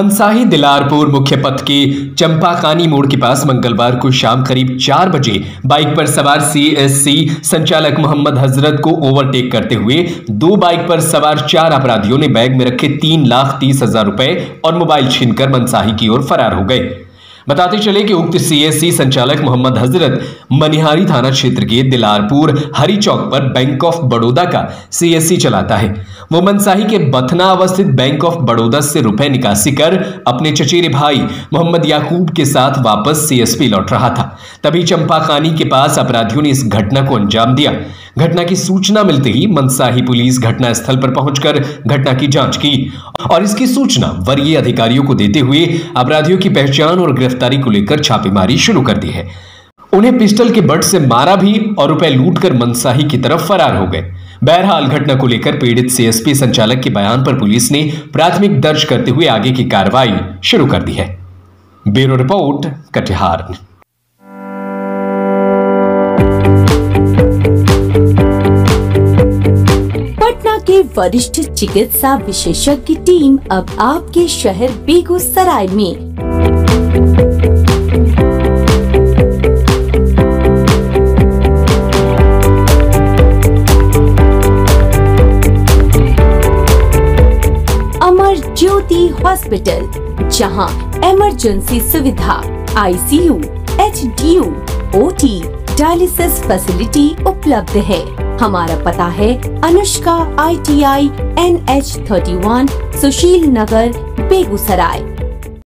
मनसाही दिलारपुर मुख्य पथ के चंपाकानी मोड़ के पास मंगलवार को शाम करीब 4 बजे बाइक पर सवार सीएससी संचालक मोहम्मद हजरत को ओवरटेक करते हुए 2 बाइक पर सवार 4 अपराधियों ने बैग में रखे 3,30,000 रुपए और मोबाइल छीनकर मनसाही की ओर फरार हो गए। बताते चले कि उक्त सीएससी संचालक मोहम्मद हजरत मनिहारी थाना क्षेत्र के दिलारपुर हरी चौक पर बैंक ऑफ बड़ौदा का सीएससी चलाता है। वो मनसाही के बथना अवस्थित बैंक ऑफ बड़ौदा से रुपए निकासी कर अपने चचेरे भाई मोहम्मद याकूब के साथ वापस सीएसपी लौट रहा था। तभी चंपाकानी के पास अपराधियों ने इस घटना को अंजाम दिया। घटना की सूचना मिलते ही मनसाही पुलिस घटना स्थल पर पहुंचकर घटना की जांच की और इसकी सूचना वरीय अधिकारियों को देते हुए अपराधियों की पहचान और गिरफ्तारी को लेकर छापेमारी शुरू कर दी है। उन्हें पिस्टल के बट से मारा भी और रुपए लूटकर मनसाही की तरफ फरार हो गए। बहरहाल घटना को लेकर पीड़ित सीएसपी संचालक के बयान पर पुलिस ने प्राथमिक दर्ज करते हुए आगे की कार्रवाई शुरू कर दी है। Bureau report, Katihar. पटना के वरिष्ठ चिकित्सा विशेषज्ञ टीम अब आपके शहर बेगूसराय में। अमर ज्योति हॉस्पिटल, जहां इमरजेंसी सुविधा, ICU, HDU, OT, dialysis facility उपलब्ध है। हमारा पता है अनुष्का ITI NH 31, सुशील नगर, बेगूसराय।